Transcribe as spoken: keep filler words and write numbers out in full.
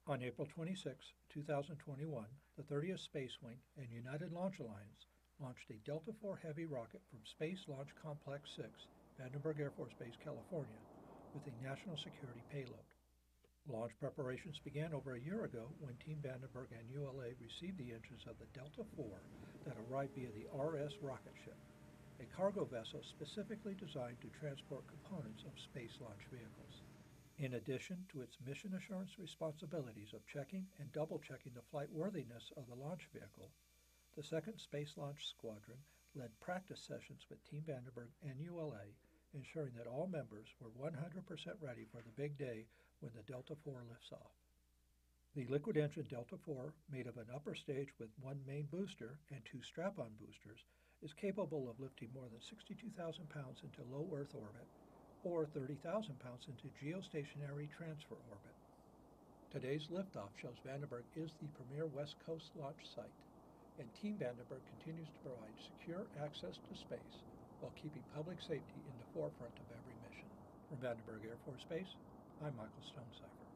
On April twenty-sixth, two thousand twenty-one, the thirtieth Space Wing and United Launch Alliance launched a Delta four Heavy rocket from Space Launch Complex six, Vandenberg Air Force Base, California, with a national security payload. Launch preparations began over a year ago when Team Vandenberg and U L A received the engines of the Delta four that arrived via the R S rocket ship, a cargo vessel specifically designed to transport components of space launch vehicles. In addition to its mission assurance responsibilities of checking and double-checking the flight worthiness of the launch vehicle, the second Space Launch Squadron led practice sessions with Team Vandenberg and U L A, ensuring that all members were one hundred percent ready for the big day when the Delta four lifts off. The liquid-engine Delta four, made of an upper stage with one main booster and two strap-on boosters, is capable of lifting more than sixty-two thousand pounds into low Earth orbit or thirty thousand pounds into geostationary transfer orbit. Today's liftoff shows Vandenberg is the premier West Coast launch site, and Team Vandenberg continues to provide secure access to space while keeping public safety in the forefront of every mission. From Vandenberg Air Force Base, I'm Michael Stonecypher.